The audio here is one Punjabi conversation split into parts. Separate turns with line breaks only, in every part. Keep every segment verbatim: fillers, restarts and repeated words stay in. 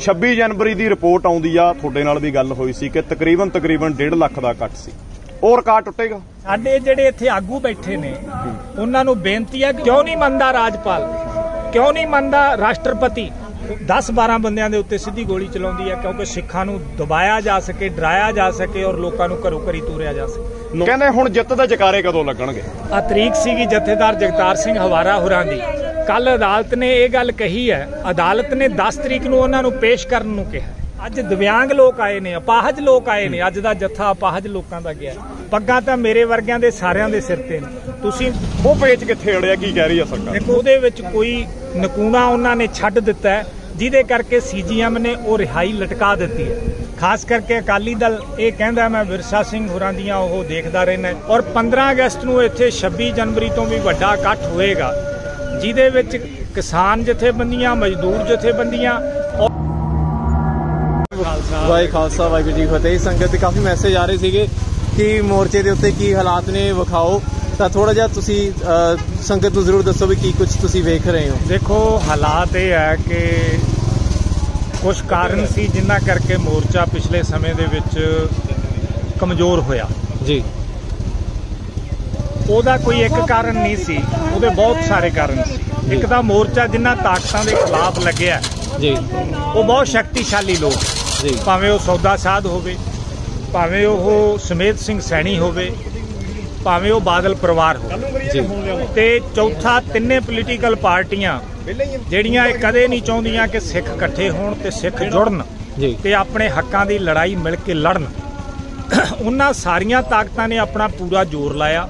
छब्बी जनवरी की रिपोर्ट आउंदी आ, तुहाडे नाल भी गल होई सी कि तकरीबन तकरीबन डेढ़ लख का इकट्ठ सी, ਉਹ ਰਿਕਾਰਡ ਟੁੱਟੇਗਾ।
ਸਾਡੇ ਜਿਹੜੇ ਇੱਥੇ ਆਗੂ ਬੈਠੇ ਨੇ ਉਹਨਾਂ ਨੂੰ ਬੇਨਤੀ ਹੈ, ਕਿਉਂ ਨਹੀਂ ਮੰਨਦਾ ਰਾਜਪਾਲ, ਕਿਉਂ ਨਹੀਂ ਮੰਨਦਾ ਰਾਸ਼ਟਰਪਤੀ दस बारह ਬੰਦਿਆਂ ਦੇ ਉੱਤੇ ਸਿੱਧੀ ਗੋਲੀ ਚਲਾਉਂਦੀ ਹੈ ਕਿਉਂਕਿ ਸਿੱਖਾਂ ਨੂੰ ਦਬਾਇਆ ਜਾ ਸਕੇ, ਡਰਾਇਆ ਜਾ ਸਕੇ ਔਰ ਲੋਕਾਂ ਨੂੰ ਘਰੋਂ ਘਰੀ ਤੋਰਿਆ ਜਾ ਸਕੇ।
ਕਹਿੰਦੇ ਹੁਣ ਜਿੱਤ ਦੇ ਜਕਾਰੇ ਕਦੋਂ ਲੱਗਣਗੇ?
ਆ ਤਰੀਕ ਸੀਗੀ ਜਥੇਦਾਰ ਜਗਤਾਰ ਸਿੰਘ ਹਵਾਰਾ ਹੋਰਾਂ ਦੀ। ਕੱਲ ਅਦਾਲਤ ਨੇ ਇਹ ਗੱਲ ਕਹੀ ਹੈ, ਅਦਾਲਤ ਨੇ दस ਤਰੀਕ ਨੂੰ ਉਹਨਾਂ ਨੂੰ ਪੇਸ਼ ਕਰਨ ਨੂੰ ਕਿਹਾ। ਅੱਜ ਦਿਵਿਆਂਗ ਲੋਕ ਆਏ ਨੇ, ਅਪਾਹਜ ਲੋਕ ਆਏ ਨੇ, ਅੱਜ ਦਾ ਜੱਥਾ ਅਪਾਹਜ ਲੋਕਾਂ ਦਾ ਗਿਆ। ਪੱਗਾਂ ਤਾਂ ਮੇਰੇ ਵਰਗਿਆਂ ਦੇ ਸਾਰਿਆਂ ਦੇ ਸਿਰ ਤੇ ਨੇ। ਤੁਸੀਂ
ਉਹ ਪੇਚ ਕਿੱਥੇ ਅੜਿਆ, ਕੀ ਕਹਿ ਰਹੀ ਹੈ ਸਰਕਾਰ?
ਦੇਖੋ ਉਹਦੇ ਵਿੱਚ ਕੋਈ ਨਕੂਨਾ ਉਹਨਾਂ ਨੇ ਛੱਡ ਦਿੱਤਾ ਹੈ ਜਿਹਦੇ ਕਰਕੇ ਸੀਜੀਐਮ ਨੇ ਉਹ ਰਿਹਾਈ ਲਟਕਾ ਦਿੱਤੀ ਹੈ। ਖਾਸ ਕਰਕੇ ਅਕਾਲੀ ਦਲ ਇਹ ਕਹਿੰਦਾ ਮੈਂ ਵਿਰਸਾ ਸਿੰਘ ਹੋਰਾਂ ਦੀਆਂ ਉਹ ਦੇਖਦਾ ਰਹਿਣਾ। ਔਰ ਪੰਦਰਾਂ ਅਗਸਤ ਨੂੰ ਇੱਥੇ ਛੱਬੀ ਜਨਵਰੀ ਤੋਂ ਵੀ ਵੱਡਾ ਇਕੱਠ ਹੋਏਗਾ ਜਿਹਦੇ ਵਿੱਚ ਕਿਸਾਨ ਜਥੇਬੰਦੀਆਂ, ਮਜ਼ਦੂਰ ਜਥੇਬੰਦੀਆਂ।
ਵਾਹਿ ਖਾਲਸਾ ਵਾਹਿਗੁਰੂ ਜੀ ਕੀ ਫਤਿਹ। ਸੰਗਤ ਦੇ ਕਾਫੀ ਮੈਸੇਜ ਆ ਰਹੇ ਸੀਗੇ ਕਿ ਮੋਰਚੇ ਦੇ ਉੱਤੇ ਕੀ ਹਾਲਾਤ ਨੇ ਵਿਖਾਓ, ਤਾਂ ਥੋੜਾ ਜਿਹਾ ਤੁਸੀਂ ਸੰਗਤ ਨੂੰ ਜ਼ਰੂਰ ਦੱਸੋ ਵੀ ਕੀ ਕੁਝ ਤੁਸੀਂ ਵੇਖ ਰਹੇ ਹੋ।
ਦੇਖੋ ਹਾਲਾਤ ਇਹ ਹੈ ਕਿ ਕੁਝ ਕਾਰਨ ਸੀ ਜਿਨ੍ਹਾਂ ਕਰਕੇ ਮੋਰਚਾ ਪਿਛਲੇ ਸਮੇਂ ਦੇ ਵਿੱਚ ਕਮਜ਼ੋਰ ਹੋਇਆ
ਜੀ।
ਉਹਦਾ ਕੋਈ ਇੱਕ ਕਾਰਨ ਨਹੀਂ ਸੀ, ਉਹਦੇ ਬਹੁਤ ਸਾਰੇ ਕਾਰਨ ਸੀ। ਇੱਕ ਤਾਂ ਮੋਰਚਾ ਜਿਨ੍ਹਾਂ ਤਾਕਤਾਂ ਦੇ ਖਿਲਾਫ ਲੱਗਿਆ
ਜੀ
ਉਹ ਬਹੁਤ ਸ਼ਕਤੀਸ਼ਾਲੀ ਲੋਕ
ਜੀ,
ਭਾਵੇਂ ਉਹ ਸੌਦਾ ਸਾਧ ਹੋਵੇ, ਭਾਵੇਂ ਉਹ ਸਮੇਤ ਸਿੰਘ ਸੈਣੀ ਹੋਵੇ, ਭਾਵੇਂ ਉਹ ਬਾਦਲ ਪਰਿਵਾਰ ਹੋਵੇ। ਤੇ ਚੌਥਾ, ਤਿੰਨੇ ਪੋਲੀਟੀਕਲ ਪਾਰਟੀਆਂ ਜਿਹੜੀਆਂ ਇਹ ਕਦੇ ਨਹੀਂ ਚਾਹੁੰਦੀਆਂ ਕਿ ਸਿੱਖ ਇਕੱਠੇ ਹੋਣ ਤੇ ਸਿੱਖ ਜੁੜਨ ਤੇ ਆਪਣੇ ਹੱਕਾਂ ਦੀ ਲੜਾਈ ਮਿਲ ਕੇ ਲੜਨ। ਉਹਨਾਂ ਸਾਰੀਆਂ ਤਾਕਤਾਂ ਨੇ ਆਪਣਾ ਪੂਰਾ ਜ਼ੋਰ ਲਾਇਆ।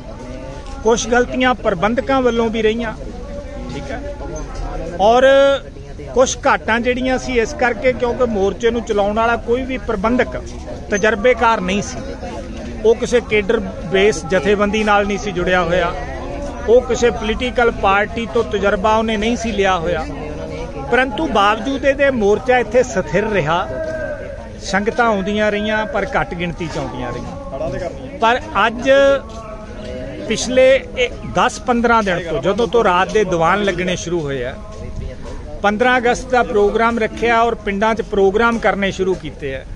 ਕੁਝ ਗਲਤੀਆਂ ਪ੍ਰਬੰਧਕਾਂ ਵੱਲੋਂ ਵੀ ਰਹੀਆਂ, ਠੀਕ ਹੈ, ਔਰ ਕੁਝ ਘਾਟਾਂ ਜਿਹੜੀਆਂ ਸੀ ਇਸ ਕਰਕੇ ਕਿਉਂਕਿ ਮੋਰਚੇ ਨੂੰ ਚਲਾਉਣ ਵਾਲਾ ਕੋਈ ਵੀ ਪ੍ਰਬੰਧਕ ਤਜਰਬੇਕਾਰ ਨਹੀਂ ਸੀ। ਉਹ ਕਿਸੇ ਕੇਡਰ ਬੇਸ ਜਥੇਬੰਦੀ ਨਾਲ ਨਹੀਂ ਸੀ ਜੁੜਿਆ ਹੋਇਆ, ਉਹ ਕਿਸੇ ਪੋਲੀਟੀਕਲ ਪਾਰਟੀ ਤੋਂ ਤਜਰਬਾ ਉਹਨੇ ਨਹੀਂ ਸੀ ਲਿਆ ਹੋਇਆ। ਪਰੰਤੂ ਬਾਵਜੂਦ ਇਹਦੇ ਮੋਰਚਾ ਇੱਥੇ ਸਥਿਰ ਰਿਹਾ। ਸੰਗਤਾਂ ਆਉਂਦੀਆਂ ਰਹੀਆਂ ਪਰ ਘੱਟ ਗਿਣਤੀ 'ਚ ਆਉਂਦੀਆਂ ਰਹੀਆਂ। ਪਰ ਅੱਜ ਪਿਛਲੇ दस पंद्रह ਦਿਨ ਤੋਂ ਜਦੋਂ ਤੋਂ ਰਾਤ ਦੇ ਦੀਵਾਨ ਲੱਗਣੇ ਸ਼ੁਰੂ ਹੋਏ ਆ, पंद्रह ਅਗਸਤ ਦਾ ਪ੍ਰੋਗਰਾਮ ਰੱਖਿਆ ਔਰ ਪਿੰਡਾਂ 'ਚ ਪ੍ਰੋਗਰਾਮ ਕਰਨੇ ਸ਼ੁਰੂ ਕੀਤੇ ਆ।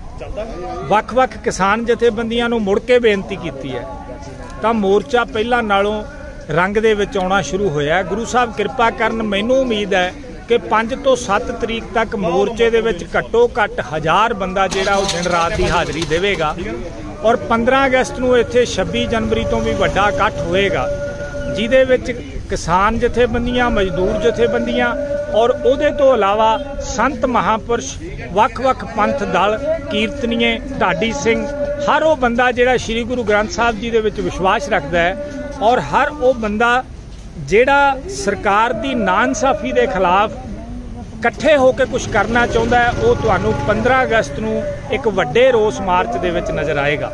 ਵੱਖ-ਵੱਖ ਕਿਸਾਨ ਜਥੇਬੰਦੀਆਂ ਨੂੰ ਮੁੜ ਕੇ ਬੇਨਤੀ ਕੀਤੀ ਹੈ ਤਾਂ ਮੋਰਚਾ ਪਹਿਲਾਂ ਨਾਲੋਂ ਰੰਗ ਦੇ ਵਿੱਚ ਆਉਣਾ ਸ਼ੁਰੂ ਹੋਇਆ। ਗੁਰੂ ਸਾਹਿਬ ਕਿਰਪਾ ਕਰਨ, ਮੈਨੂੰ ਉਮੀਦ ਹੈ ਕਿ ਪੰਜ ਤੋਂ ਸੱਤ ਤਰੀਕ ਤੱਕ ਮੋਰਚੇ ਦੇ ਵਿੱਚ ਘੱਟੋ ਘੱਟ ਹਜ਼ਾਰ ਬੰਦਾ ਜਿਹੜਾ ਉਹ ਦਿਨ ਰਾਤ ਦੀ ਹਾਜ਼ਰੀ ਦੇਵੇਗਾ। ਔਰ ਪੰਦਰਾਂ ਅਗਸਤ ਨੂੰ ਇੱਥੇ ਛੱਬੀ ਜਨਵਰੀ ਤੋਂ ਵੀ ਵੱਡਾ ਇਕੱਠ ਹੋਏਗਾ ਜਿਹਦੇ ਵਿੱਚ ਕਿਸਾਨ ਜਥੇਬੰਦੀਆਂ, ਮਜ਼ਦੂਰ ਜਥੇਬੰਦੀਆਂ ਔਰ ਉਹਦੇ ਤੋਂ ਇਲਾਵਾ ਸੰਤ ਮਹਾਂਪੁਰਸ਼, ਵੱਖ-ਵੱਖ ਪੰਥ ਦਲ, ਕੀਰਤਨੀਏ, ਢਾਡੀ ਸਿੰਘ, ਹਰ ਉਹ ਬੰਦਾ ਜਿਹੜਾ ਸ਼੍ਰੀ ਗੁਰੂ ਗ੍ਰੰਥ ਸਾਹਿਬ ਜੀ ਦੇ ਵਿੱਚ ਵਿਸ਼ਵਾਸ ਰੱਖਦਾ ਹੈ ਔਰ ਹਰ ਉਹ ਬੰਦਾ ਜਿਹੜਾ ਸਰਕਾਰ ਦੀ ਨਾਇਨਸਾਫੀ ਦੇ ਖਿਲਾਫ ਇਕੱਠੇ ਹੋ ਕੇ ਕੁਝ ਕਰਨਾ ਚਾਹੁੰਦਾ ਹੈ, ਉਹ ਤੁਹਾਨੂੰ ਪੰਦਰਾਂ ਅਗਸਤ ਨੂੰ ਇੱਕ ਵੱਡੇ ਰੋਸ ਮਾਰਚ ਦੇ ਵਿੱਚ ਨਜ਼ਰ ਆਏਗਾ।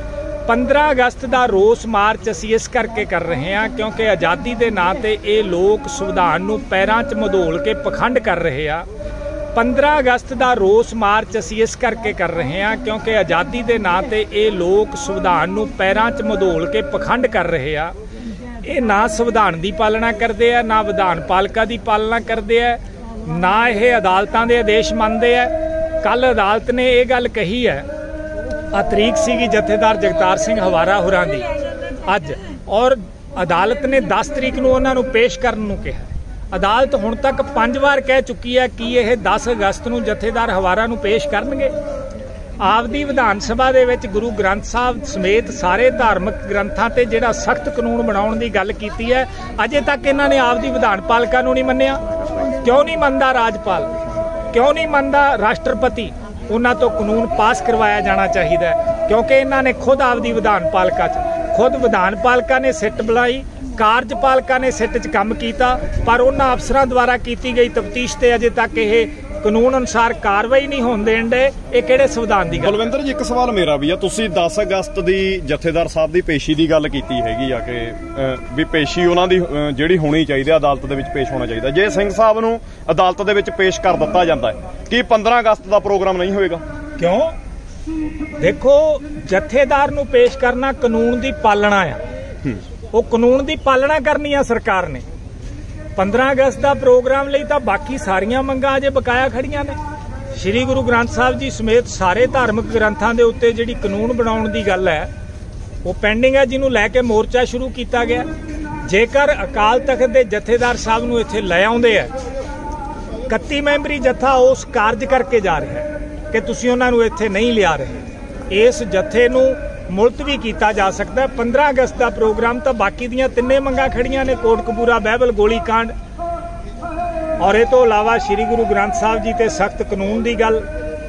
पंद्रह अगस्त का रोस मार्च असी इस करके कर रहे हैं क्योंकि आज़ादी के नाँ ते ये लोग संविधान नूं पैरां च मधोल के पखंड कर रहे हैं। पंद्रह अगस्त का रोस मार्च असी इस करके कर रहे हैं क्योंकि आज़ादी के नाँ ते ये लोग संविधान नूं पैरां च मधोल के पखंड कर रहे हैं। ये ना संविधान की पालना करते हैं, ना विधान पालिका की पालना करते हैं, ना ये अदालतां दे आदेश मनते हैं। कल अदालत ने यह गल कही है, आ तरीक सीगी जथेदार जगतार सिंह हवारा होरां दी अज, और अदालत ने दस तरीक नूं उन्हां नूं पेश करन नूं कहा। अदालत हुण तक पंज वार कह चुकी है कि यह दस अगस्त नूं जथेदार हवारा नूं पेश करनगे। आपदी विधान सभा दे विच गुरु ग्रंथ साहब समेत सारे धार्मिक ग्रंथां ते जिहड़ा सख्त कानून बनाउण दी गल कीती है, अजे तक इन्हां ने आपदी विधान पालिका नूं नहीं मन्निया। क्यों नहीं मनदा राजपाल, क्यों नहीं मनदा राष्ट्रपति? उन्हां तो कानून पास करवाया जाना चाहिए क्योंकि इन्हां ने खुद आपदी विधान पालिका च खुद विधान पालिका ने सिट बुलाई, कार्यपालिका ने सिट च काम किया, पर उन्हां अफसरां द्वारा की गई तफ्तीश ते अजे तक यह कानून अनुसार कार्रवाई नहीं होण देण दे। ਇਹ ਕਿਹੜੇ ਸੰਵਿਧਾਨ ਦੀ ਗੱਲ?
ਬਲਵਿੰਦਰ ਜੀ, ਇੱਕ ਸਵਾਲ ਮੇਰਾ ਵੀ ਆ। ਤੁਸੀਂ दस ਅਗਸਤ ਦੀ ਜਥੇਦਾਰ ਸਾਹਿਬ ਦੀ ਪੇਸ਼ੀ ਦੀ ਗੱਲ ਕੀਤੀ ਹੈਗੀ ਆ ਕਿ ਵੀ ਪੇਸ਼ੀ ਉਹਨਾਂ ਦੀ ਜਿਹੜੀ ਹੋਣੀ ਚਾਹੀਦੀ, ਅਦਾਲਤ ਦੇ ਵਿੱਚ ਪੇਸ਼ ਹੋਣਾ ਚਾਹੀਦਾ। ਜੇ ਸਿੰਘ ਸਾਹਿਬ ਨੂੰ ਅਦਾਲਤ ਦੇ ਵਿੱਚ ਪੇਸ਼ ਕਰ ਦਿੱਤਾ ਜਾਂਦਾ ਹੈ, ਕੀ पंद्रह ਅਗਸਤ ਦਾ ਪ੍ਰੋਗਰਾਮ ਨਹੀਂ ਹੋਏਗਾ?
ਕਿਉਂ? ਦੇਖੋ, ਜਥੇਦਾਰ ਨੂੰ ਪੇਸ਼ ਕਰਨਾ ਕਾਨੂੰਨ ਦੀ ਪਾਲਣਾ ਆ, ਉਹ ਕਾਨੂੰਨ ਦੀ ਪਾਲਣਾ ਕਰਨੀ ਆ ਸਰਕਾਰ ਨੇ। पंद्रह अगस्त का प्रोग्राम ਲਈ ਤਾਂ ਬਾਕੀ ਸਾਰੀਆਂ ਮੰਗਾਂ ਅਜੇ ਬਕਾਇਆ ਖੜੀਆਂ ਨੇ। ਸ਼੍ਰੀ ਗੁਰੂ ਗ੍ਰੰਥ ਸਾਹਿਬ ਜੀ ਸਮੇਤ ਸਾਰੇ ਧਾਰਮਿਕ ਗ੍ਰੰਥਾਂ ਦੇ ਉੱਤੇ ਜਿਹੜੀ ਕਾਨੂੰਨ ਬਣਾਉਣ ਦੀ ਗੱਲ ਹੈ ਉਹ ਪੈਂਡਿੰਗ ਹੈ, ਜਿਹਨੂੰ ਲੈ ਕੇ ਮੋਰਚਾ ਸ਼ੁਰੂ ਕੀਤਾ ਗਿਆ। ਜੇਕਰ ਅਕਾਲ ਤਖਤ ਦੇ ਜਥੇਦਾਰ ਸਾਹਿਬ ਨੂੰ ਇੱਥੇ ਲੈ ਆਉਂਦੇ ਆ, ਇਕੱਤੀ ਮੈਂਬਰੀ ਜੱਥਾ ਉਸ ਕਾਰਜ ਕਰਕੇ ਜਾ ਰਿਹਾ ਹੈ ਕਿ ਤੁਸੀਂ ਉਹਨਾਂ ਨੂੰ ਇੱਥੇ ਨਹੀਂ ਲਿਆ ਰਹੇ। ਇਸ ਜੱਥੇ ਨੂੰ ਮੁਲਤਵੀ ਕੀਤਾ ਜਾ ਸਕਦਾ। ਪੰਦਰਾਂ ਅਗਸਤ ਦਾ ਪ੍ਰੋਗਰਾਮ ਤਾਂ ਬਾਕੀ ਦੀਆਂ ਤਿੰਨੇ ਮੰਗਾਂ ਖੜੀਆਂ ਨੇ, ਕੋਟਕਪੂਰਾ, ਬਾਈਬਲ, ਗੋਲੀकांड ਔਰ ਇਹ ਤੋਂ ਇਲਾਵਾ ਸ਼੍ਰੀ ਗੁਰੂ ਗ੍ਰੰਥ ਸਾਹਿਬ ਜੀ ਤੇ ਸਖਤ ਕਾਨੂੰਨ ਦੀ ਗੱਲ,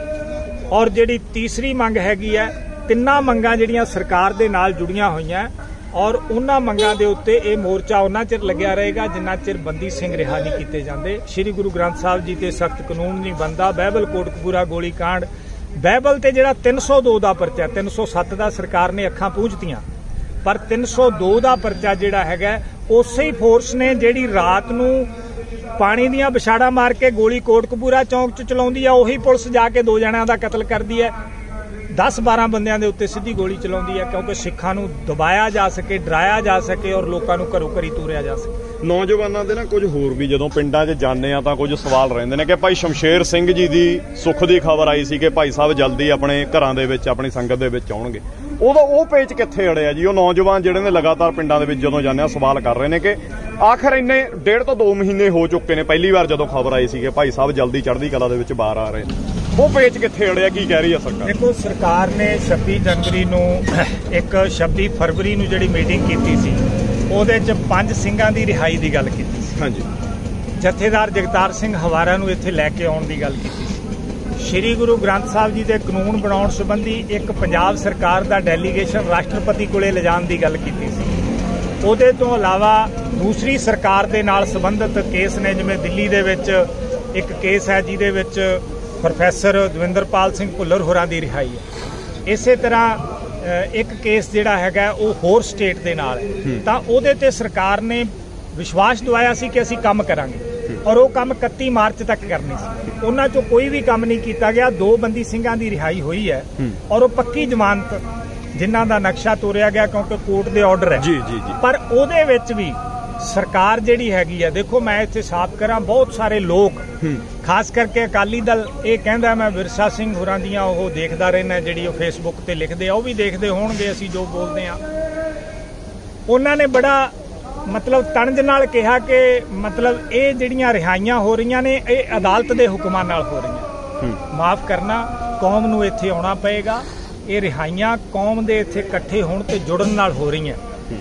ਔਰ ਜਿਹੜੀ ਤੀਸਰੀ ਮੰਗ ਹੈਗੀ ਹੈ, ਤਿੰਨਾਂ ਮੰਗਾਂ ਜਿਹੜੀਆਂ ਸਰਕਾਰ ਦੇ ਨਾਲ ਜੁੜੀਆਂ ਹੋਈਆਂ ਔਰ ਉਹਨਾਂ ਮੰਗਾਂ ਦੇ ਉੱਤੇ ਇਹ ਮੋਰਚਾ ਉਹਨਾਂ ਚਿਰ ਲੱਗਿਆ ਰਹੇਗਾ ਜਿੰਨਾ ਚਿਰ ਬੰਦੀ ਸਿੰਘ ਰਿਹਾ ਨਹੀਂ ਕੀਤੇ ਜਾਂਦੇ। ਸ਼੍ਰੀ ਗੁਰੂ ਗ੍ਰੰਥ ਸਾਹਿਬ ਜੀ ਤੇ ਸਖਤ ਕਾਨੂੰਨ ਨਹੀਂ ਬਣਦਾ। ਬਾਈਬਲ, ਕੋਟਕਪੂਰਾ, ਗੋਲੀकांड, ਬਾਈਬਲ ਤੇ ਜਿਹੜਾ ਤਿੰਨ ਸੌ ਦੋ ਦਾ ਪਰਚਾ, ਤਿੰਨ ਸੌ ਸੱਤ ਦਾ ਸਰਕਾਰ ਨੇ ਅੱਖਾਂ ਪੂੰਝਤੀਆਂ, ਪਰ ਤਿੰਨ ਸੌ ਦੋ ਦਾ ਪਰਚਾ ਜਿਹੜਾ ਹੈਗਾ ਉਸੇ ਹੀ ਫੋਰਸ ਨੇ ਜਿਹੜੀ ਰਾਤ ਨੂੰ ਪਾਣੀ ਦੀਆਂ ਵਿਛਾੜਾ ਮਾਰ ਕੇ ਗੋਲੀ ਕੋਟਕਪੂਰਾ ਚੌਂਕ 'ਚ ਚਲਾਉਂਦੀ ਆ, ਉਹੀ ਪੁਲਿਸ ਜਾ ਕੇ ਦੋ ਜਣਿਆਂ ਦਾ ਕਤਲ ਕਰਦੀ ਹੈ, ਦਸ ਬਾਰਾਂ ਬੰਦਿਆਂ ਦੇ ਉੱਤੇ ਸਿੱਧੀ ਗੋਲੀ ਚਲਾਉਂਦੀ ਹੈ, ਕਿਉਂਕਿ ਸਿੱਖਾਂ ਨੂੰ ਦਬਾਇਆ ਜਾ ਸਕੇ, ਡਰਾਇਆ ਜਾ ਸਕੇ ਔਰ ਲੋਕਾਂ ਨੂੰ ਘਰੋਂ ਘਰੀ ਤੋਰਿਆ ਜਾ ਸਕੇ।
ਨੌਜਵਾਨਾਂ ਦੇ ਨਾ ਕੁਝ ਹੋਰ ਵੀ ਜਦੋਂ ਪਿੰਡਾਂ 'ਚ ਜਾਂਦੇ ਆ ਤਾਂ ਕੁਝ ਸਵਾਲ ਰਹਿੰਦੇ ਨੇ ਕਿ ਭਾਈ ਸ਼ਮਸ਼ੇਰ ਸਿੰਘ ਜੀ ਦੀ ਸੁੱਖ ਦੀ ਖਬਰ ਆਈ ਸੀ ਕਿ ਭਾਈ ਸਾਹਿਬ ਜਲਦੀ ਆਪਣੇ ਘਰਾਂ ਦੇ ਵਿੱਚ ਆਪਣੀ ਸੰਗਤ ਦੇ ਵਿੱਚ ਆਉਣਗੇ। ਉਦੋਂ ਉਹ ਪੇਚ ਕਿੱਥੇ ਅੜਿਆ ਜੀ? ਉਹ ਨੌਜਵਾਨ ਜਿਹੜੇ ਨੇ ਲਗਾਤਾਰ ਪਿੰਡਾਂ ਦੇ ਵਿੱਚ ਜਦੋਂ ਜਾਂਦੇ ਆ ਸਵਾਲ ਕਰ ਰਹੇ ਨੇ ਕਿ ਆਖਰ ਇੰਨੇ ਡੇਢ ਤੋਂ ਦੋ ਮਹੀਨੇ ਹੋ ਚੁੱਕੇ ਨੇ ਪਹਿਲੀ ਵਾਰ ਜਦੋਂ ਖਬਰ ਆਈ ਸੀ ਕਿ ਭਾਈ ਸਾਹਿਬ ਜਲਦੀ ਚੜ੍ਹਦੀ ਕਲਾ ਦੇ ਵਿੱਚ ਬਾਹਰ ਆ ਰਹੇ ਨੇ, ਉਹ ਪੇਚ ਕਿੱਥੇ ਅੜਿਆ? ਕੀ ਕਹਿ ਰਹੀ ਹੈ ਸਰਕਾਰ?
ਦੇਖੋ, ਸਰਕਾਰ ਨੇ ਛੱਬੀ ਜਨਵਰੀ ਨੂੰ ਇੱਕ ਛੱਬੀ ਫਰਵਰੀ ਨੂੰ ਜਿਹੜੀ ਮੀਟਿੰਗ ਕੀਤੀ ਸੀ ਉਹਦੇ 'ਚ ਪੰਜ ਸਿੰਘਾਂ ਦੀ ਰਿਹਾਈ ਦੀ ਗੱਲ ਕੀਤੀ ਸੀ।
ਹਾਂਜੀ।
ਜਥੇਦਾਰ ਜਗਤਾਰ ਸਿੰਘ ਹਵਾਰਾ ਨੂੰ ਇੱਥੇ ਲੈ ਕੇ ਆਉਣ ਦੀ ਗੱਲ ਕੀਤੀ ਸੀ। ਸ਼੍ਰੀ ਗੁਰੂ ਗ੍ਰੰਥ ਸਾਹਿਬ ਜੀ ਦੇ ਕਾਨੂੰਨ ਬਣਾਉਣ ਸੰਬੰਧੀ ਇੱਕ ਪੰਜਾਬ ਸਰਕਾਰ ਦਾ ਡੈਲੀਗੇਸ਼ਨ ਰਾਸ਼ਟਰਪਤੀ ਕੋਲੇ ਲਿਜਾਣ ਦੀ ਗੱਲ ਕੀਤੀ ਸੀ। ਉਹਦੇ ਤੋਂ ਇਲਾਵਾ ਦੂਸਰੀ ਸਰਕਾਰ ਦੇ ਨਾਲ ਸੰਬੰਧਿਤ ਕੇਸ ਨੇ, ਜਿਵੇਂ ਦਿੱਲੀ ਦੇ ਵਿੱਚ ਇੱਕ ਕੇਸ ਹੈ ਜਿਹਦੇ ਵਿੱਚ ਪ੍ਰੋਫੈਸਰ ਦਵਿੰਦਰਪਾਲ ਸਿੰਘ ਭੁੱਲਰ ਹੋਰਾਂ ਦੀ ਰਿਹਾਈ ਹੈ। ਇਸੇ ਤਰ੍ਹਾਂ ਇੱਕ ਕੇਸ ਜਿਹੜਾ ਹੈਗਾ ਉਹ ਹੋਰ ਸਟੇਟ ਦੇ ਨਾਲ ਹੈ, ਤਾਂ ਉਹਦੇ ਤੇ ਸਰਕਾਰ ਨੇ ਵਿਸ਼ਵਾਸ ਦਿਵਾਇਆ ਸੀ ਕਿ ਅਸੀਂ ਕੰਮ ਕਰਾਂਗੇ ਔਰ ਉਹ ਕੰਮ ਇਕੱਤੀ ਮਾਰਚ ਤੱਕ ਕਰਨੀ ਸੀ। ਉਹਨਾਂ ਚੋਂ ਕੋਈ ਵੀ ਕੰਮ ਨਹੀਂ ਕੀਤਾ ਗਿਆ। ਦੋ ਬੰਦੀ ਸਿੰਘਾਂ ਦੀ ਰਿਹਾਈ ਹੋਈ ਹੈ ਔਰ ਉਹ ਪੱਕੀ ਜ਼ਮਾਨਤ ਜਿਨ੍ਹਾਂ ਦਾ ਨਕਸ਼ਾ ਤੋਰਿਆ ਗਿਆ ਕਿਉਂਕਿ ਕੋਰਟ ਦੇ ਆਰਡਰ ਹੈ।
ਜੀ ਜੀ ਜੀ।
ਪਰ ਉਹਦੇ ਵਿੱਚ ਵੀ ਸਰਕਾਰ ਜਿਹੜੀ ਹੈਗੀ ਹੈ, ਦੇਖੋ ਮੈਂ ਇੱਥੇ ਸਾਫ਼ ਕਰਾਂ, ਬਹੁਤ ਸਾਰੇ ਲੋਕ ਖਾਸ ਕਰਕੇ ਅਕਾਲੀ ਦਲ ਇਹ ਕਹਿੰਦਾ ਮੈਂ ਵਿਰਸਾ ਸਿੰਘ ਹੋਰਾਂ ਦੀਆਂ ਉਹ ਦੇਖਦਾ ਰਹਿਣਾ, ਜਿਹੜੀ ਉਹ ਫੇਸਬੁੱਕ ਤੇ ਲਿਖਦੇ ਆ ਉਹ ਵੀ ਦੇਖਦੇ ਹੋਣਗੇ ਅਸੀਂ ਜੋ ਬੋਲਦੇ ਆ। ਉਹਨਾਂ ਨੇ ਬੜਾ ਮਤਲਬ ਤਣਜ ਨਾਲ ਕਿਹਾ ਕਿ ਮਤਲਬ ਇਹ ਜਿਹੜੀਆਂ ਰਿਹਾਈਆਂ ਹੋ ਰਹੀਆਂ ਨੇ ਇਹ ਅਦਾਲਤ ਦੇ ਹੁਕਮਾਂ ਨਾਲ ਹੋ ਰਹੀਆਂ। ਮਾਫ ਕਰਨਾ, ਕੌਮ ਨੂੰ ਇੱਥੇ ਆਉਣਾ ਪਏਗਾ। ਇਹ ਰਿਹਾਈਆਂ ਕੌਮ ਦੇ ਇੱਥੇ ਇਕੱਠੇ ਹੋਣ ਤੇ ਜੁੜਨ ਨਾਲ ਹੋ ਰਹੀਆਂ।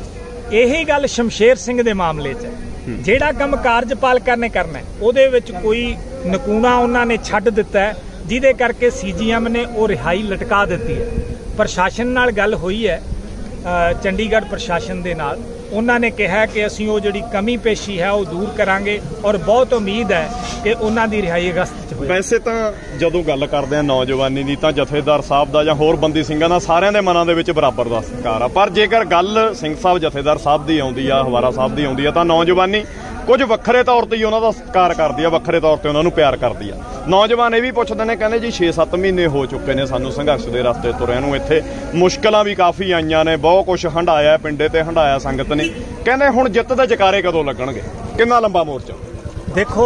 ਇਹੀ ਗੱਲ ਸ਼ਮਸ਼ੇਰ ਸਿੰਘ ਦੇ ਮਾਮਲੇ 'ਚ ਹੈ। ਜਿਹੜਾ ਕੰਮ ਕਾਰਜਪਾਲਿਕਾ ਨੇ ਕਰਨਾ ਉਹਦੇ ਵਿੱਚ ਕੋਈ ਨਕੂਨਾ ਉਹਨਾਂ ਨੇ ਛੱਡ ਦਿੱਤਾ ਹੈ, ਜਿਹਦੇ ਕਰਕੇ ਸੀਜੀਐਮ ਨੇ ਉਹ ਰਿਹਾਈ ਲਟਕਾ ਦਿੱਤੀ ਹੈ। ਪ੍ਰਸ਼ਾਸਨ ਨਾਲ ਗੱਲ ਹੋਈ ਹੈ, ਚੰਡੀਗੜ੍ਹ ਪ੍ਰਸ਼ਾਸਨ ਦੇ ਨਾਲ, ਉਹਨਾਂ ਨੇ ਕਿਹਾ ਕਿ ਅਸੀਂ ਉਹ ਜਿਹੜੀ ਕਮੀ ਪੇਸ਼ੀ ਹੈ ਉਹ ਦੂਰ ਕਰਾਂਗੇ ਔਰ ਬਹੁਤ ਉਮੀਦ ਹੈ ਕਿ ਉਹਨਾਂ ਦੀ ਰਿਹਾਈ ਅਗਸਤ 'ਚ ਹੋਵੇ।
ਵੈਸੇ ਤਾਂ ਜਦੋਂ ਗੱਲ ਕਰਦੇ ਆ ਨੌਜਵਾਨੀ ਦੀ ਤਾਂ ਜਥੇਦਾਰ ਸਾਹਿਬ ਦਾ ਜਾਂ ਹੋਰ ਬੰਦੀ ਸਿੰਘਾਂ ਦਾ ਸਾਰਿਆਂ ਦੇ ਮਨਾਂ ਦੇ ਵਿੱਚ ਬਰਾਬਰ ਦਾ ਸਤਿਕਾਰ ਆ, ਪਰ ਜੇਕਰ ਗੱਲ ਸਿੰਘ ਸਾਹਿਬ ਜਥੇਦਾਰ ਸਾਹਿਬ ਦੀ ਆਉਂਦੀ ਆ, ਹਵਾਰਾ ਸਾਹਿਬ ਦੀ ਆਉਂਦੀ ਆ, ਤਾਂ ਨੌਜਵਾਨੀ ਕੁਝ ਵੱਖਰੇ ਤੌਰ ਤੇ ਹੀ ਉਹਨਾਂ ਦਾ ਸਤਿਕਾਰ ਕਰਦੀ ਆ, ਵੱਖਰੇ ਤੌਰ ਤੇ ਉਹਨਾਂ ਨੂੰ ਪਿਆਰ ਕਰਦੀ ਆ। ਨੌਜਵਾਨ ਇਹ ਵੀ ਪੁੱਛਦੇ ਨੇ, ਕਹਿੰਦੇ ਜੀ ਛੇ ਸੱਤ ਮਹੀਨੇ ਹੋ ਚੁੱਕੇ ਨੇ ਸਾਨੂੰ ਸੰਘਰਸ਼ ਦੇ ਰਸਤੇ ਤੁਰਿਆਂ ਨੂੰ, ਇੱਥੇ ਮੁਸ਼ਕਲਾਂ ਵੀ ਕਾਫੀ ਆਈਆਂ ਨੇ, ਬਹੁਤ ਕੁਝ ਹੰਡਾਇਆ ਪਿੰਡੇ ਤੇ ਹੰਡਾਇਆ ਸੰਗਤ ਨੇ, ਕਹਿੰਦੇ ਹੁਣ ਜਿੱਤ ਦੇ ਜਕਾਰੇ ਕਦੋਂ ਲੱਗਣਗੇ? ਕਿੰਨਾ ਲੰਬਾ ਮੋਰਚਾ?
ਦੇਖੋ,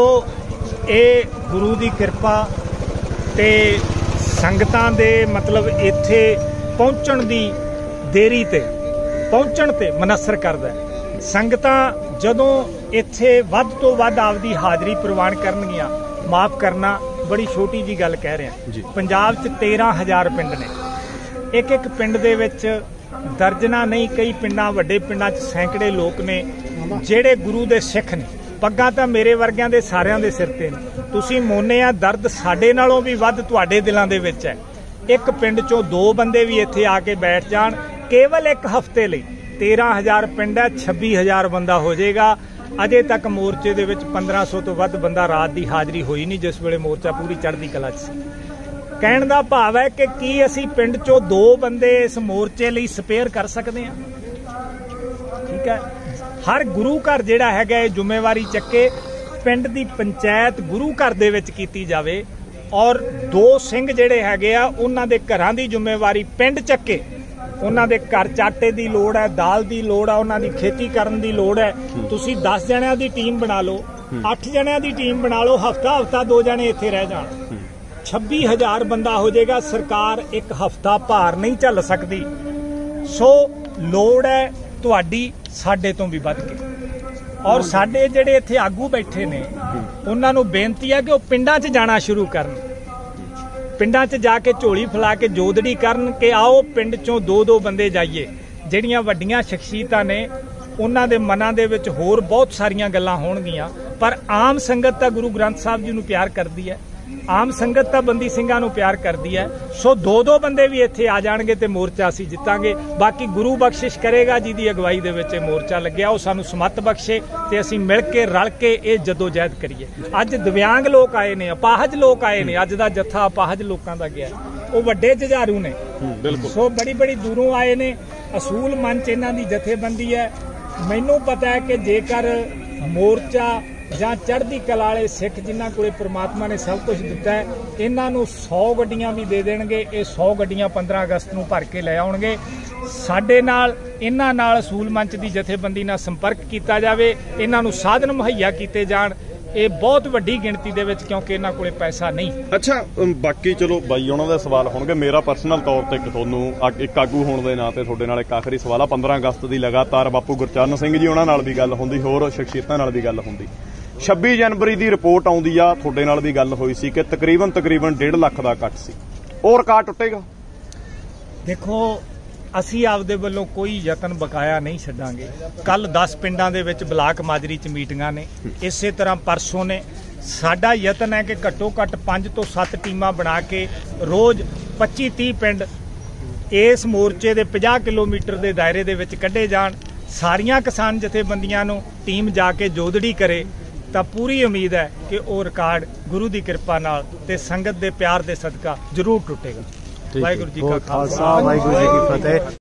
ਇਹ ਗੁਰੂ ਦੀ ਕਿਰਪਾ ਤੇ ਸੰਗਤਾਂ ਦੇ ਮਤਲਬ ਇੱਥੇ ਪਹੁੰਚਣ ਦੀ ਦੇਰੀ ਤੇ ਪਹੁੰਚਣ ਤੇ ਮਨਸਰ ਕਰਦਾ ਹੈ। ਸੰਗਤਾਂ ਜਦੋਂ ਇੱਥੇ ਵੱਧ ਤੋਂ ਵੱਧ ਆਪਦੀ ਹਾਜ਼ਰੀ ਪ੍ਰਵਾਨ ਕਰਨਗੀਆਂ, ਮਾਫ ਕਰਨਾ ਬੜੀ ਛੋਟੀ ਜੀ ਗੱਲ ਕਹਿ ਰਿਹਾ, ਪੰਜਾਬ 'ਚ ਤੇਰਾਂ ਹਜ਼ਾਰ ਪਿੰਡ ਨੇ, ਇੱਕ ਇੱਕ ਪਿੰਡ ਦੇ ਵਿੱਚ ਦਰਜਨਾਂ ਨਹੀਂ ਕਈ ਪਿੰਡਾਂ ਵੱਡੇ ਪਿੰਡਾਂ 'ਚ ਸੈਂਕੜੇ ਲੋਕ ਨੇ ਜਿਹੜੇ ਗੁਰੂ ਦੇ ਸਿੱਖ ਨੇ। ਪੱਗਾਂ ਤਾਂ ਮੇਰੇ ਵਰਗਿਆਂ ਦੇ ਸਾਰਿਆਂ ਦੇ ਸਿਰ ਤੇ ਨੇ। ਤੁਸੀਂ ਮੋਨੇ ਆ ਦਰਦ ਸਾਡੇ ਨਾਲੋਂ ਵੀ ਵੱਧ ਤੁਹਾਡੇ ਦਿਲਾਂ ਦੇ ਵਿੱਚ ਹੈ। ਇੱਕ ਪਿੰਡ 'ਚੋਂ ਦੋ ਬੰਦੇ ਵੀ ਇੱਥੇ ਆ ਕੇ ਬੈਠ ਜਾਣ ਕੇਵਲ ਇੱਕ ਹਫ਼ਤੇ ਲਈ, ਤੇਰਾਂ ਹਜ਼ਾਰ ਪਿੰਡ ਹੈ, ਛੱਬੀ ਹਜ਼ਾਰ ਬੰਦਾ ਹੋ ਜਾਏਗਾ। ਅਜੇ ਤੱਕ ਮੋਰਚੇ ਦੇ ਵਿੱਚ ਪੰਦਰਾਂ ਸੌ ਤੋਂ ਵੱਧ ਬੰਦਾ ਰਾਤ ਦੀ ਹਾਜ਼ਰੀ ਹੋਈ ਨਹੀਂ, ਜਿਸ ਵੇਲੇ ਮੋਰਚਾ ਪੂਰੀ ਚੜ੍ਹਦੀ ਕਲਾ 'ਚ ਸੀ। ਕਹਿਣ ਦਾ ਭਾਵ ਹੈ ਕਿ ਕੀ ਅਸੀਂ ਪਿੰਡ 'ਚੋਂ ਦੋ ਬੰਦੇ ਇਸ ਮੋਰਚੇ ਲਈ ਸਪੇਅਰ ਕਰ ਸਕਦੇ ਹਾਂ? ਠੀਕ ਹੈ, ਹਰ ਗੁਰੂ ਘਰ ਜਿਹੜਾ ਹੈਗਾ ਇਹ ਜ਼ਿੰਮੇਵਾਰੀ ਚੱਕੇ, ਪਿੰਡ ਦੀ ਪੰਚਾਇਤ ਗੁਰੂ ਘਰ ਦੇ ਵਿੱਚ ਕੀਤੀ ਜਾਵੇ ਔਰ ਦੋ ਸਿੰਘ ਜਿਹੜੇ ਹੈਗੇ ਆ ਉਹਨਾਂ ਦੇ ਘਰਾਂ ਦੀ ਜ਼ਿੰਮੇਵਾਰੀ ਪਿੰਡ ਚੱਕੇ। ਉਹਨਾਂ ਦੇ ਘਰ ਚਾਟੇ ਦੀ ਲੋੜ ਹੈ, ਦਾਲ ਦੀ ਲੋੜ ਹੈ, ਉਹਨਾਂ ਦੀ ਖੇਤੀ ਕਰਨ ਦੀ ਲੋੜ ਹੈ। ਤੁਸੀਂ ਦਸ ਜਣਿਆਂ ਦੀ ਟੀਮ ਬਣਾ ਲਓ, ਅੱਠ ਜਣਿਆਂ ਦੀ ਟੀਮ ਬਣਾ ਲਓ, ਹਫਤਾ ਹਫਤਾ ਦੋ ਜਣੇ ਇੱਥੇ ਰਹਿ ਜਾਣ। ਛੱਬੀ ਹਜ਼ਾਰ ਬੰਦਾ ਹੋ ਜਾਏਗਾ। ਸਰਕਾਰ ਇੱਕ ਹਫ਼ਤਾ ਭਾਰ ਨਹੀਂ ਝੱਲ ਸਕਦੀ। ਸੋ ਲੋੜ ਹੈ ਤੁਹਾਡੀ ਸਾਡੇ ਤੋਂ ਵੀ ਵੱਧ ਕੇ। ਔਰ ਸਾਡੇ ਜਿਹੜੇ ਇੱਥੇ ਆਗੂ ਬੈਠੇ ਨੇ ਉਹਨਾਂ ਨੂੰ ਬੇਨਤੀ ਹੈ ਕਿ ਉਹ ਪਿੰਡਾਂ 'ਚ ਜਾਣਾ ਸ਼ੁਰੂ ਕਰਨ, ਪਿੰਡਾਂ 'ਚ ਜਾ ਕੇ ਝੋਲੀ ਫੈਲਾ ਕੇ ਜੋਦੜੀ ਕਰਨ ਕਿ ਆਓ ਪਿੰਡ 'ਚੋਂ ਦੋ ਦੋ ਬੰਦੇ ਜਾਈਏ। ਜਿਹੜੀਆਂ ਵੱਡੀਆਂ ਸ਼ਖਸੀਅਤਾਂ ਨੇ ਉਹਨਾਂ ਦੇ ਮਨਾਂ ਦੇ ਵਿੱਚ ਹੋਰ ਬਹੁਤ ਸਾਰੀਆਂ ਗੱਲਾਂ ਹੋਣਗੀਆਂ, ਪਰ ਆਮ ਸੰਗਤ ਤਾਂ ਗੁਰੂ ਗ੍ਰੰਥ ਸਾਹਿਬ ਜੀ ਨੂੰ ਪਿਆਰ ਕਰਦੀ ਹੈ, ਆਮ ਸੰਗਤ ਤਾਂ ਬੰਦੀ ਸਿੰਘਾਂ ਨੂੰ ਪਿਆਰ ਕਰਦੀ ਹੈ। ਸੋ ਦੋ ਦੋ ਬੰਦੇ ਵੀ ਇੱਥੇ ਆ ਜਾਣਗੇ ਤੇ ਮੋਰਚਾ ਅਸੀਂ ਜਿੱਤਾਂਗੇ। ਬਾਕੀ ਗੁਰੂ ਬਖਸ਼ਿਸ਼ ਕਰੇਗਾ ਜਿਹਦੀ ਅਗਵਾਈ ਦੇ ਵਿੱਚ ਇਹ ਮੋਰਚਾ ਲੱਗਿਆ, ਉਹ ਸਾਨੂੰ ਸਮੱਤ ਬਖਸ਼ੇ ਤੇ ਅਸੀਂ ਮਿਲ ਕੇ ਰਲ ਕੇ ਇਹ ਜਦੋਜਹਿਦ ਕਰੀਏ। ਅੱਜ ਦਿਵਿਆਂਗ ਲੋਕ ਆਏ ਨੇ, ਅਪਾਹਜ ਲੋਕ ਆਏ ਨੇ, ਅੱਜ ਦਾ ਜੱਥਾ ਅਪਾਹਜ ਲੋਕਾਂ ਦਾ ਗਿਆ, ਉਹ ਵੱਡੇ ਜੁਝਾਰੂ ਨੇ। ਸੋ ਬੜੀ ਬੜੀ ਦੂਰੋਂ ਆਏ ਨੇ। ਅਸੂਲ ਮੰਚ ਇਹਨਾਂ ਦੀ ਜਥੇਬੰਦੀ ਹੈ। ਮੈਨੂੰ ਪਤਾ ਹੈ ਕਿ ਜੇਕਰ ਮੋਰਚਾ ਜਾਂ ਚੜ੍ਹਦੀ ਕਲਾ ਵਾਲੇ ਸਿੱਖ ਜਿਨ੍ਹਾਂ ਕੋਲੇ ਪ੍ਰਮਾਤਮਾ ਨੇ ਸਭ ਕੁਝ ਦਿੱਤਾ ਹੈ, ਇਹਨਾਂ ਨੂੰ ਸੌ ਗੱਡੀਆਂ ਵੀ ਦੇ ਦੇਣਗੇ। ਇਹ ਸੌ ਗੱਡੀਆਂ ਪੰਦਰਾਂ ਅਗਸਤ ਨੂੰ ਭਰ ਕੇ ਲੈ ਆਉਣਗੇ। ਸਾਡੇ ਨਾਲ ਇਹਨਾਂ ਨਾਲ ਅਸੂਲ ਮੰਚ ਦੀ ਜਥੇਬੰਦੀ ਨਾਲ ਸੰਪਰਕ ਕੀਤਾ ਜਾਵੇ, ਇਹਨਾਂ ਨੂੰ ਸਾਧਨ ਮੁਹੱਈਆ ਕੀਤੇ ਜਾਣ। ਇਹ ਬਹੁਤ ਵੱਡੀ ਗਿਣਤੀ ਦੇ ਵਿੱਚ, ਕਿਉਂਕਿ ਇਹਨਾਂ ਕੋਲੇ ਪੈਸਾ ਨਹੀਂ।
ਅੱਛਾ, ਬਾਕੀ ਚਲੋ ਬਾਈ ਉਹਨਾਂ ਦੇ ਸਵਾਲ ਹੋਣਗੇ। ਮੇਰਾ ਪਰਸਨਲ ਤੌਰ ਤੇ ਇੱਕ ਤੁਹਾਨੂੰ ਇੱਕ ਆਗੂ ਹੋਣ ਦੇ ਨਾਂ ਤੇ ਤੁਹਾਡੇ ਨਾਲ ਇੱਕ ਆਖਰੀ ਸਵਾਲ ਆ। ਪੰਦਰਾਂ ਅਗਸਤ ਦੀ ਲਗਾਤਾਰ ਬਾਪੂ ਗੁਰਚਰਨ ਸਿੰਘ ਜੀ ਉਹਨਾਂ ਨਾਲ ਵੀ ਗੱਲ ਹੁੰਦੀ, ਹੋਰ ਸ਼ਖਸੀਅਤਾਂ ਨਾਲ ਵੀ ਗੱਲ ਹੁੰਦੀ। ਛੱਬੀ ਜਨਵਰੀ ਦੀ ਰਿਪੋਰਟ ਆਉਂਦੀ ਆ, ਤੁਹਾਡੇ ਨਾਲ ਵੀ ਗੱਲ ਹੋਈ ਸੀ ਕਿ ਤਕਰੀਬਨ ਤਕਰੀਬਨ ਡੇਢ ਲੱਖ ਦਾ ਇਕੱਠ ਸੀ। ਉਹ ਰਿਕਾਰਡ ਟੁੱਟੇਗਾ?
ਦੇਖੋ, ਅਸੀਂ ਆਪਦੇ ਵੱਲੋਂ ਕੋਈ ਯਤਨ ਬਕਾਇਆ ਨਹੀਂ ਛੱਡਾਂਗੇ। ਕੱਲ ਦਸ ਪਿੰਡਾਂ ਦੇ ਵਿੱਚ ਬਲਾਕ ਮਾਜਰੀ 'ਚ ਮੀਟਿੰਗਾਂ ਨੇ, ਇਸੇ ਤਰ੍ਹਾਂ ਪਰਸੋਂ ਨੇ। ਸਾਡਾ ਯਤਨ ਹੈ ਕਿ ਘੱਟੋ ਘੱਟ ਪੰਜ ਤੋਂ ਸੱਤ ਟੀਮਾਂ ਬਣਾ ਕੇ ਰੋਜ਼ ਪੱਚੀ ਤੀਹ ਪਿੰਡ ਇਸ ਮੋਰਚੇ ਦੇ ਪੰਜਾਹ ਕਿਲੋਮੀਟਰ ਦੇ ਦਾਇਰੇ ਦੇ ਵਿੱਚ ਕੱਢੇ ਜਾਣ। ਸਾਰੀਆਂ ਕਿਸਾਨ ਜਥੇਬੰਦੀਆਂ ਨੂੰ ਟੀਮ ਜਾ ਕੇ ਜੋਦੜੀ ਕਰੇ ਤਾਂ ਪੂਰੀ ਉਮੀਦ ਹੈ ਕਿ ਉਹ ਰਿਕਾਰਡ ਗੁਰੂ ਦੀ ਕਿਰਪਾ ਨਾਲ ਤੇ ਸੰਗਤ ਦੇ ਪਿਆਰ ਦੇ ਸਦਕਾ ਜ਼ਰੂਰ ਟੁੱਟੇਗਾ। ਵਾਹਿਗੁਰੂ ਜੀ ਕਾ ਖਾਲਸਾ,
ਵਾਹਿਗੁਰੂ ਜੀ ਕੀ ਫਤਿਹ।